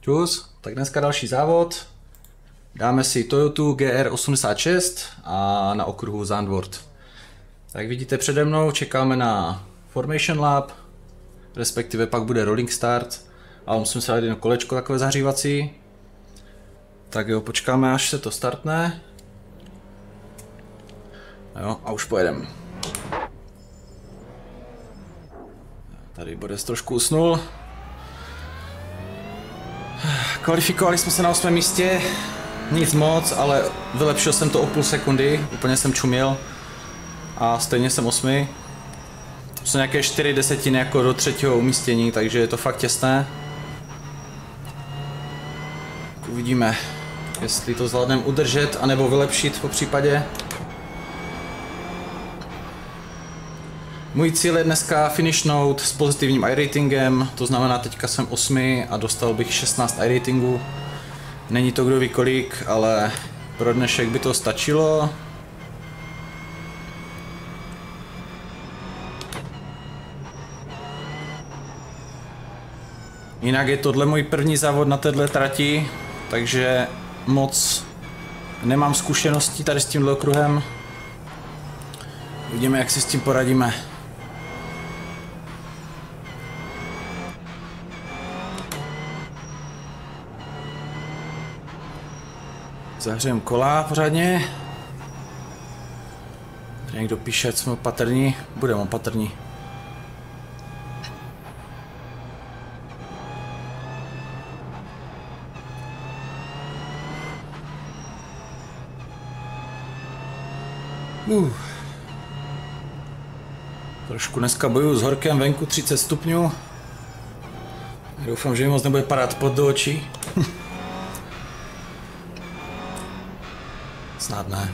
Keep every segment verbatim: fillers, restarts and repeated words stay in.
Čus, tak dneska další závod. Dáme si Toyotu G R osmdesát šest a na okruhu Zandvoort. Jak vidíte přede mnou, čekáme na Formation Lap, respektive pak bude Rolling Start, ale musím se dát jedno kolečko takové zahřívací. Tak jo, počkáme, až se to startne. Jo, a už pojedeme. Tady Boris trošku usnul. Kvalifikovali jsme se na osmém místě, nic moc, ale vylepšil jsem to o půl sekundy, úplně jsem čuměl a stejně jsem osmý. Jsou nějaké čtyři desetiny jako do třetího umístění, takže je to fakt těsné. Uvidíme, jestli to zvládneme udržet anebo vylepšit po případě. Můj cíl je dneska finishnout s pozitivním iRatingem, to znamená teďka jsem osmý a dostal bych šestnáct iRatingů. Není to kdo ví kolik, ale pro dnešek by to stačilo. Jinak je tohle můj první závod na této trati, takže moc nemám zkušeností tady s tímhle okruhem. Uvidíme, jak si s tím poradíme. Zahřejeme kola pořádně. Tady někdo píše, jsme opatrní. Budeme opatrní. Uh. Trošku dneska bojuju s horkem, venku třicet stupňů. Doufám, že mi moc nebude padat pod do očí. Snad ne.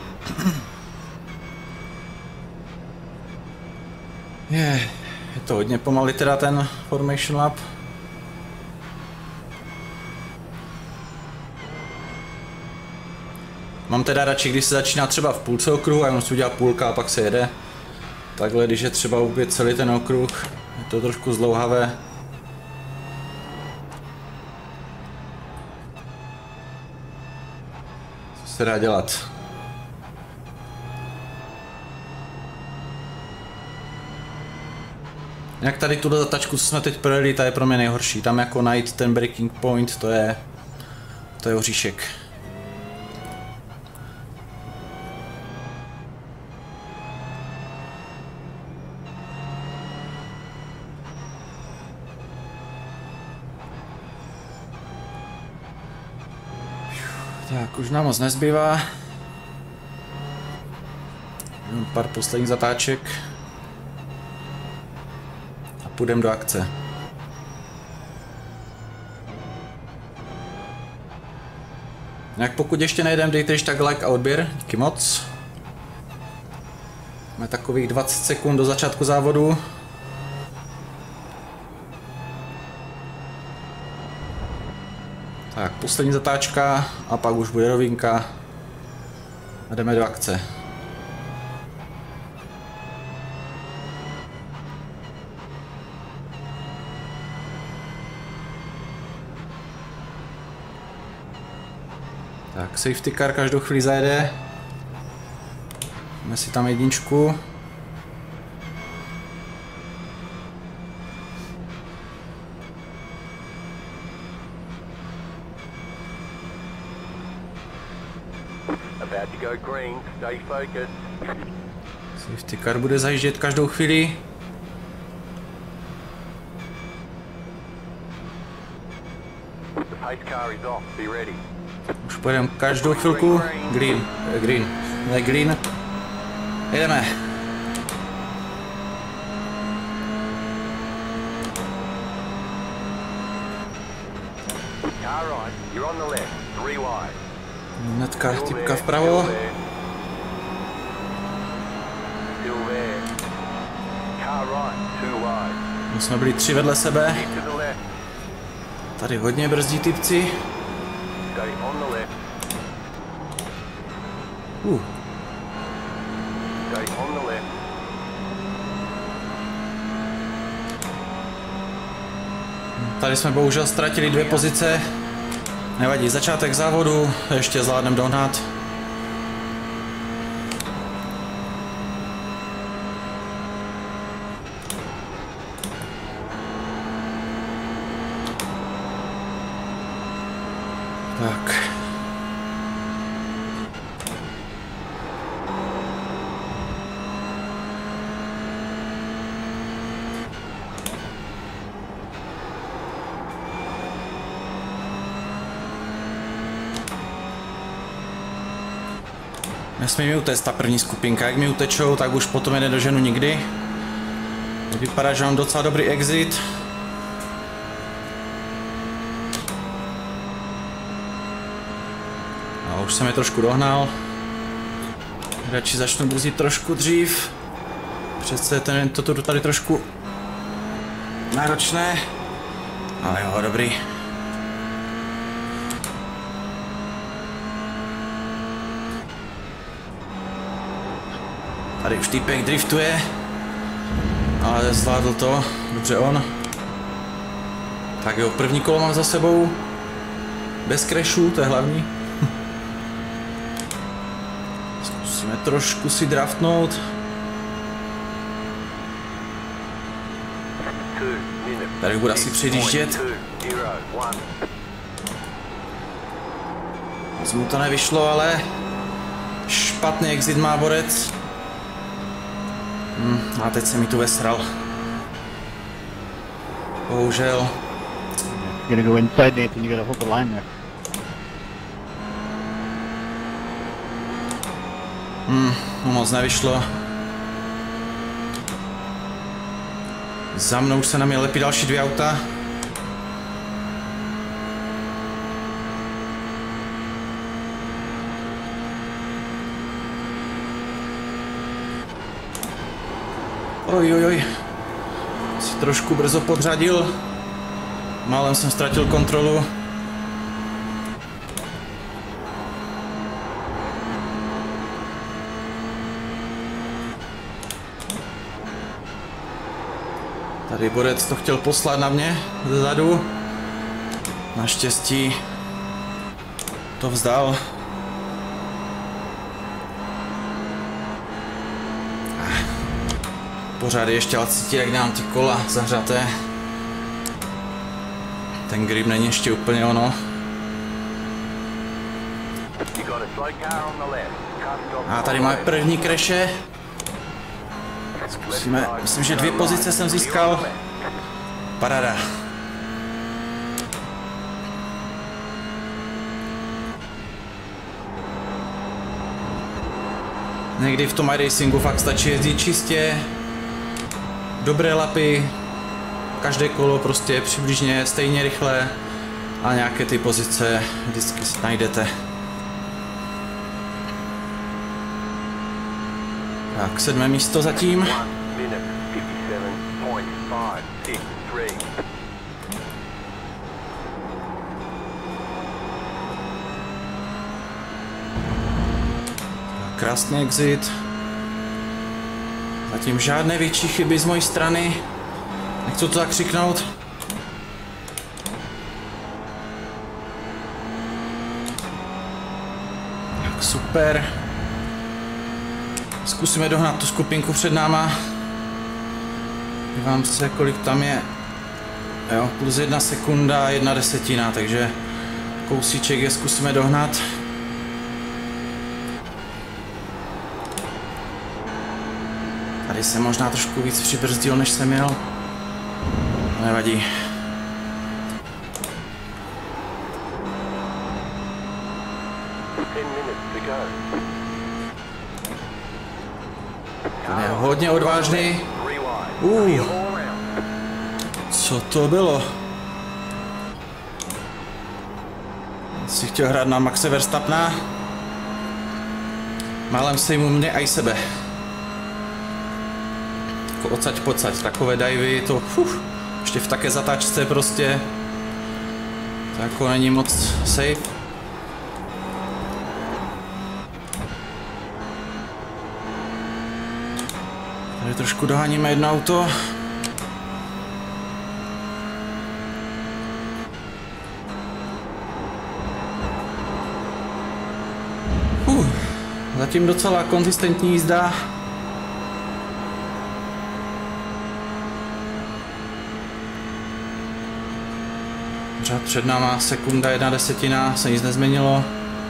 Je, je to hodně pomalý teda ten Formation Lap. Mám teda radši, když se začíná třeba v půlce okruhu a jenom se udělá půlka a pak se jede. Takhle, když je třeba ubět celý ten okruh, je to trošku zdlouhavé. Co se dá dělat? Jak tady tuhle zatačku, co jsme teď projeli, ta je pro mě nejhorší. Tam jako najít ten breaking point, to je, to je oříšek. Tak, už nám moc nezbývá. Pár posledních zatáček. A půjdeme do akce. Jak pokud ještě nejdem, dejte ještě tak like a odběr. Díky moc. Máme takových dvacet sekund do začátku závodu. Tak, poslední zatáčka a pak už bude rovinka a jdeme do akce. Tak, safety car každou chvíli zajede. Máme si tam jedničku. Safety car bude zajíždět každou chvíli. Už pojedeme každou chvilku. Green, green, ne green. Jedeme. Hnedka typka vpravo. My jsme byli tři vedle sebe. Tady hodně brzdí typci. Uh. Tady jsme bohužel ztratili dvě pozice. Nevadí, začátek závodu, ještě zvládneme dohnat. Tak. Nesmí mi utéct ta první skupinka, jak mi utečou, tak už potom je nedoženu nikdy. Vypadá, že mám docela dobrý exit. A už jsem je trošku dohnal. Radši začnu brzdit trošku dřív. Přece ten, toto tady trošku náročné. Ale jo, dobrý. Tady už týpek driftuje, ale zvládl to, dobře on. Tak jo, první kolo mám za sebou, bez crashů, to je hlavní. Zkusíme trošku si draftnout. Tady bude asi předjíždět. Moc mu to nevyšlo, ale špatný exit má borec. Hmm, a teď se mi tu vesral. Bohužel. You're gonna go inside, Nathan. You gotta hold the line there. Hmm, no moc nevyšlo. Za mnou už se na mě lepí další dvě auta. Oj, oj, oj. Si trošku brzo podřadil. Málem jsem ztratil kontrolu. Tady borec to chtěl poslat na mě zezadu. Naštěstí to vzdal. Pořád ještě ale cítí, jak dám ty kola zahřaté. Ten grip není ještě úplně ono. A tady máme první crashe. Zkusíme, myslím, že dvě pozice jsem získal. Paráda. Někdy v tom iRacingu fakt stačí jezdit čistě. Dobré lapy, každé kolo prostě přibližně stejně rychle a nějaké ty pozice vždycky najdete. Tak, sedmé místo zatím. Krásný exit. Zatím žádné větší chyby z mojí strany. Nechci to tak křiknout. Tak super. Zkusíme dohnat tu skupinku před náma. Dívám se, kolik tam je. Jo, plus jedna sekunda, jedna desetina, takže kousíček je zkusíme dohnat. Tady jsem možná trošku víc přibrzdil, než jsem měl. Nevadí. Ten je hodně odvážný. Uh. Co to bylo? Si chtěl hrát na Maxe Verstappena. Málem se mu mě a i sebe. Jako odsaď pocať, takové divey, to uf, ještě v také zatáčce prostě. To jako není moc safe. Tady trošku doháníme jedno auto. Zatím docela konzistentní jízda. Řád před náma, sekunda, jedna desetina, se nic nezměnilo.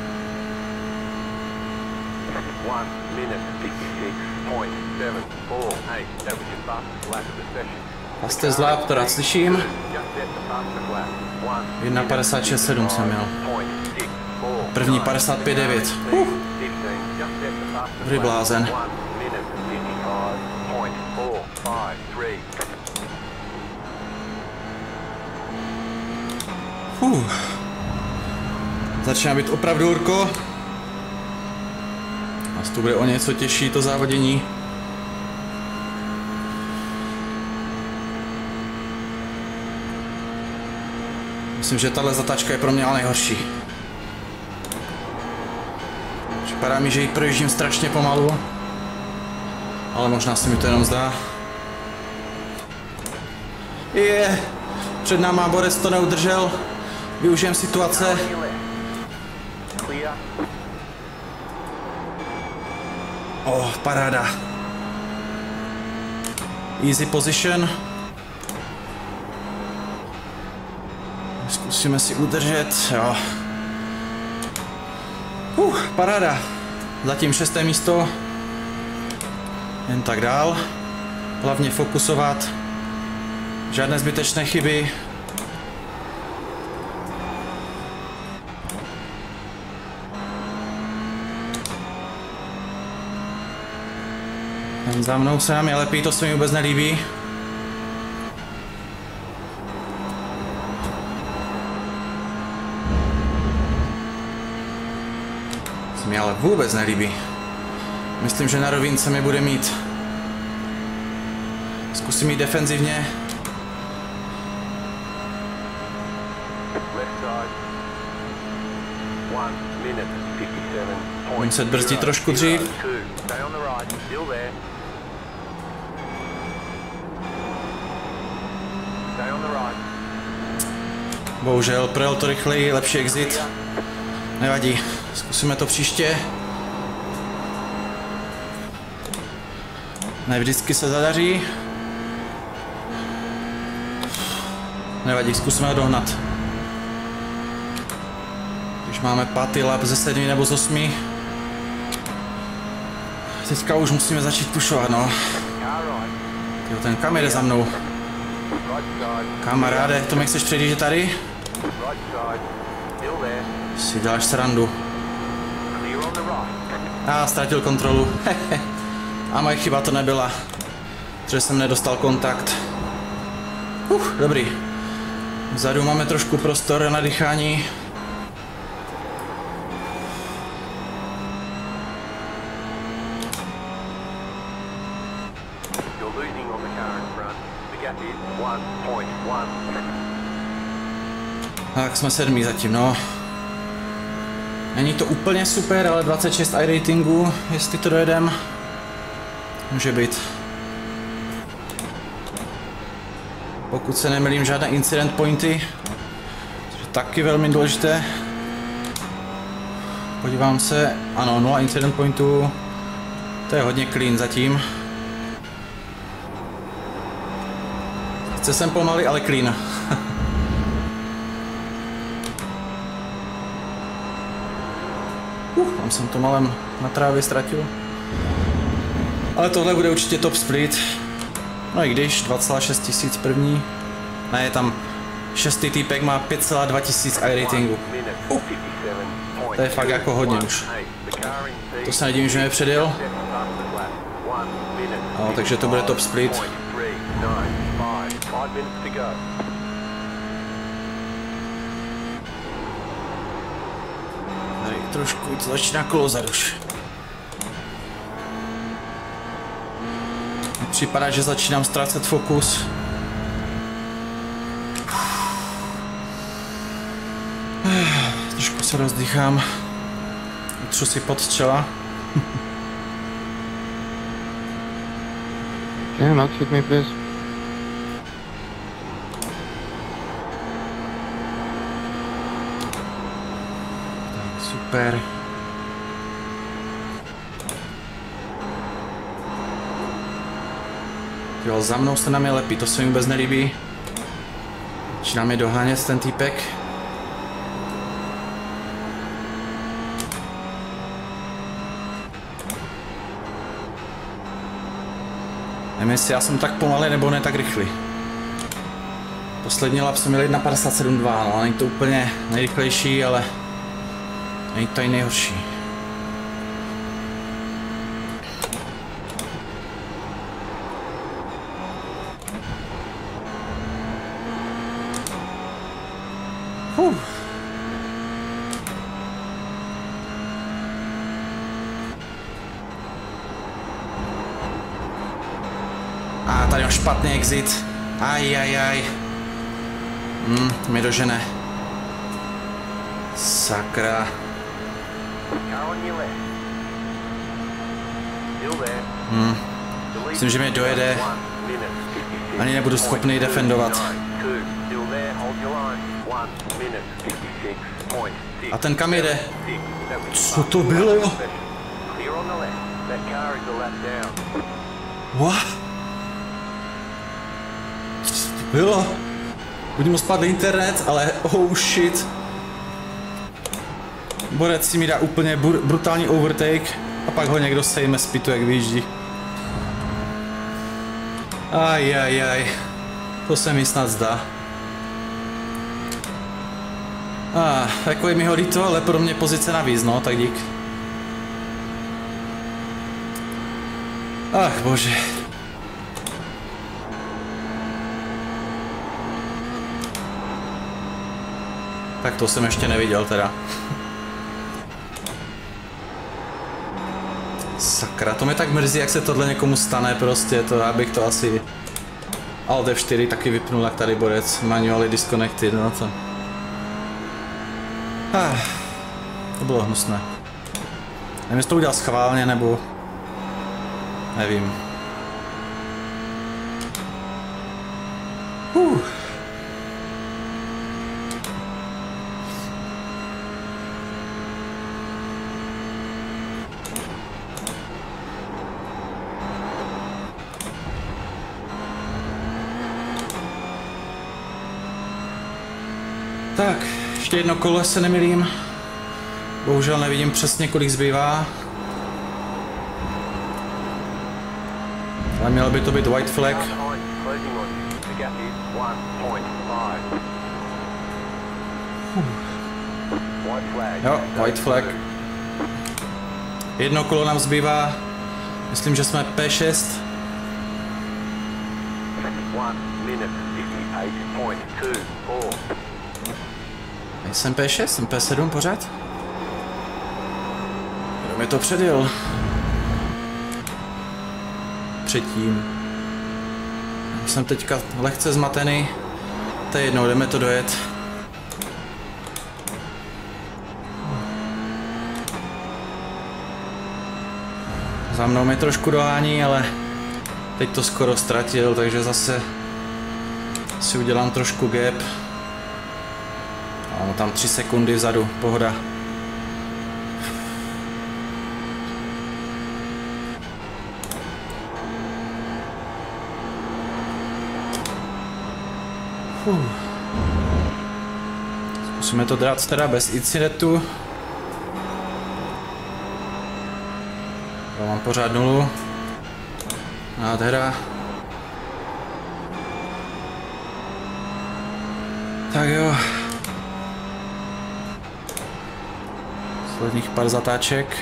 Fastest lap, to rád slyším. jedna padesát šest sedm jsem měl. První padesát pět devět. Uh. Dobrý blázen. Uh. Začíná být opravdu horko. Nás to bude o něco těžší, to závodění. Myslím, že tahle zatáčka je pro mě ale nejhorší. Připadá mi, že ji projíždím strašně pomalu. Ale možná se mi to jenom zdá. Je, před náma borec to neudržel. Využijem situace. Oh, paráda. Easy position. Zkusíme si udržet, jo. Uh, paráda. Zatím šesté místo. Jen tak dál. Hlavně fokusovat. Žádné zbytečné chyby. Ten za mnou se nám je lepší, to se mi vůbec nelíbí. Se mi ale vůbec nelíbí. Myslím, že na rovince mi bude mít. Zkusím jít defenzivně. Můžu se brzdit trošku dřív. Bohužel, projel to rychleji, lepší exit. Nevadí, zkusíme to příště. Ne vždycky se zadaří. Nevadí, zkusíme ho dohnat. Když máme pátý lap ze sedmi nebo z osmi. Teďka už musíme začít pušovat, no. Jo, ten kam jde za mnou? Kamaráde, to mi chceš předjíždět tady? Si děláš srandu. A ah, ztratil kontrolu. A moje chyba to nebyla. Protože jsem nedostal kontakt. Uh, dobrý. Vzadu máme trošku prostor na dýchání. Tak jsme sedmý zatím, no. Není to úplně super, ale dvacet šest i ratingu, jestli to dojedem, může být. Pokud se nemýlím, žádné incident pointy, což je taky velmi důležité. Podívám se, ano, nula incident pointů, to je hodně clean zatím. Sice jsem pomalý, ale clean. Uh, tam jsem to malem na trávě ztratil. Ale tohle bude určitě top split. No i když, dva celá šest tisíc první. Ne, je tam šestý týpek, má pět celá dva tisíc i ratingu. Uh, to je fakt jako hodně už. To se nedivím, že mě předjel. No, takže to bude top split. Tady trošku to začíná klouzat už. Připadá, že začínám ztrácet fokus. Trošku se rozdýchám. Utřu si pod čela. Yeah, not hit me, please. Tak, super. Jo, za mnou se na mě lepí, to se mi vůbec nelíbí. Začíná mě dohánět ten týpek. Nevím, jestli já jsem tak pomalý nebo ne tak rychlý. Poslední lap jsem měl na padesát sedm dva, no, není to úplně nejrychlejší, ale není to i nejhorší. Huh. A tady mám špatný exit. Aj, aj, aj. Hmm, mi dožene. Sakra. Hmm. Myslím, že mě dojede. Ani nebudu schopný defendovat. A ten kam jede? Co to bylo? What? Co to bylo? Buď mu spadl internet, ale oh shit. Borec si mi dá úplně br brutální overtake a pak ho někdo sejme z pitu, jak vyjíždí. Aj, aj, aj. To se mi snad zdá. Ah, jako je mi ho líto, ale pro mě pozice navíc, no, tak dík. Ach, bože. Tak to jsem ještě neviděl teda. Sakra, to mě tak mrzí, jak se tohle někomu stane prostě, to já bych to asi Alt F čtyři taky vypnul, jak tady borec, manually disconnected, no to. Ah, to bylo hnusné. Nevím, jestli to udělal schválně, nebo... Nevím. Uh. Tak, ještě jedno kolo, se nemilím. Bohužel nevidím přesně, kolik zbývá. Ale mělo by to být white flag. Jo, white flag. Jedno kolo nám zbývá. Myslím, že jsme P šest. Jsem P šest, jsem P sedm pořád. Kdo mi to předjel? Předtím. Jsem teďka lehce zmatený. To je jednou, jdeme to dojet. Za mnou mě trošku dohání, ale teď to skoro ztratil, takže zase si udělám trošku gap. Mám tam tři sekundy vzadu, pohoda. Fuh. Zkusíme to dát teda bez incidentu. Já mám pořád nulu. Nádhera. Tak jo. Posledních pár zatáček.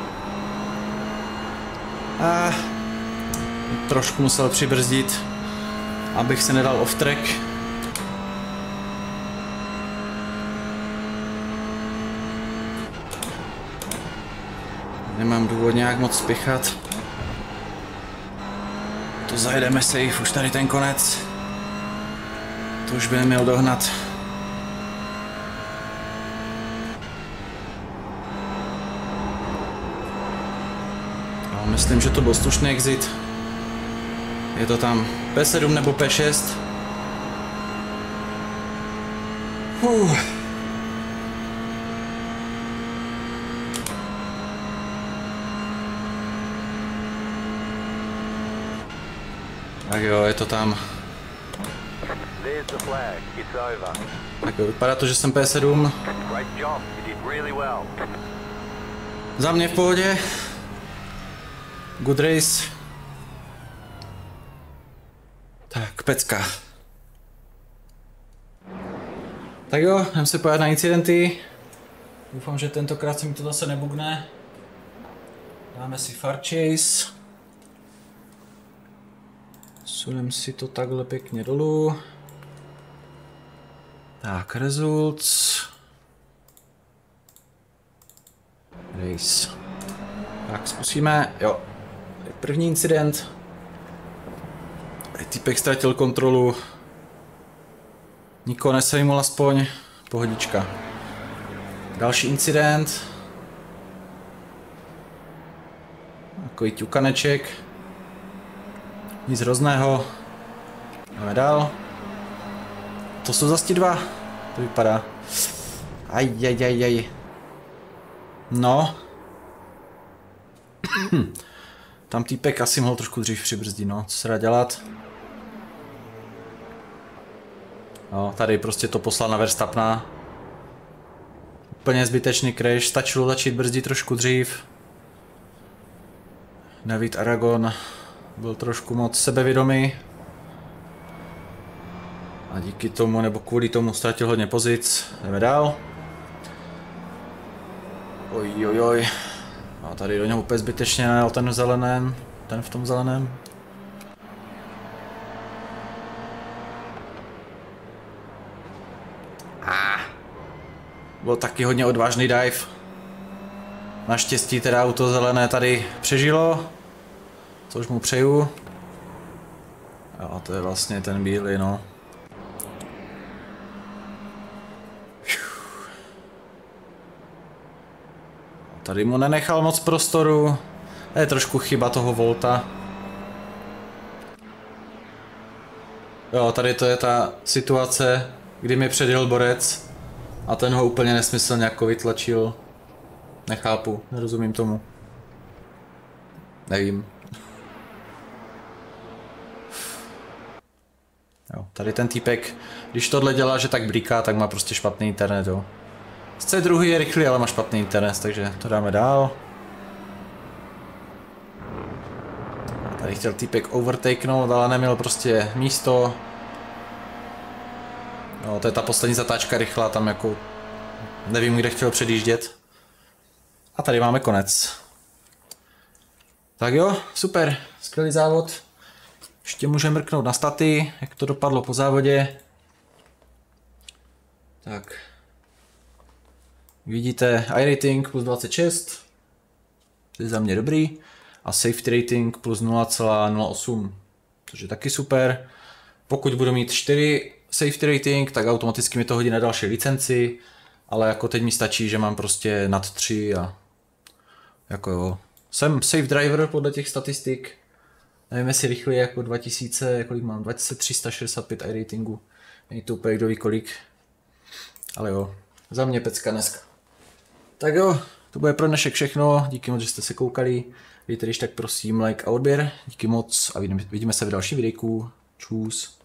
A trošku musel přibrzdit, abych se nedal off track. Nemám důvod nějak moc spěchat. To zajedeme safe, už tady ten konec. To už by měl dohnat. No, myslím, že to byl slušný exit. Je to tam P sedm nebo P šest. Uh. Tak jo, je to tam. Tak jo, vypadá to, že jsem P sedm. Za mě v pohodě. Good race. Tak, pecka. Tak jo, jdem se pojít na incidenty. Doufám, že tentokrát se mi to zase nebugne. Dáme si far chase. Sunem si to takhle pěkně dolů. Tak, results. Race. Tak, zkusíme, jo. První incident. Týpek ztratil kontrolu. Nikoho nesejmul aspoň. Pohodička. Další incident. Takový ťukaneček. Nic hrozného. Jdeme dál. To jsou zase ti dva. To vypadá. Ajajajaj. No. Tam týpek asi mohl trošku dřív přibrzdit, no. Co se dá dělat? No, tady prostě to poslal na Verstappena. Úplně zbytečný crash, stačilo začít brzdit trošku dřív. David Aragon byl trošku moc sebevědomý. A díky tomu, nebo kvůli tomu ztratil hodně pozic. Jdeme dál. Oj, oj, oj. A tady do něho úplně zbytečně najel ten v zeleném. Ten v tom zeleném. Ah. Byl taky hodně odvážný dive. Naštěstí teda auto zelené tady přežilo. Což mu přeju. A to je vlastně ten bílý, no. Tady mu nenechal moc prostoru. To je trošku chyba toho Volta. Jo, tady to je ta situace, kdy mi předjel borec a ten ho úplně nesmyslně jako vytlačil. Nechápu, nerozumím tomu. Nevím. Jo, tady ten týpek, když tohle dělá, že tak blíká, tak má prostě špatný internet, jo. C druhý je rychlý, ale má špatný internet, takže to dáme dál. A tady chtěl týpek overtakenout, ale neměl prostě místo. No, to je ta poslední zatáčka rychlá, tam jako nevím, kde chtěl předjíždět. A tady máme konec. Tak jo, super, skvělý závod. Ještě můžeme mrknout na staty, jak to dopadlo po závodě. Tak. Vidíte iRating plus dvacet šest, to je za mě dobrý, a Safety Rating plus nula celá nula osm, což je taky super. Pokud budu mít čtyři Safety Rating, tak automaticky mi to hodí na další licenci, ale jako teď mi stačí, že mám prostě nad tři a jako jo. Jsem safe driver podle těch statistik, nevím jestli rychle jako dva tisíce, kolik mám, dva tisíce tři sta šedesát pět iRatingu, není to úplně kdo ví kolik, ale jo, za mě pecka dneska. Tak jo, to bude pro dnešek všechno, díky moc, že jste se koukali, dejte když tak prosím like a odběr, díky moc a vidíme se v dalším videjku, čus.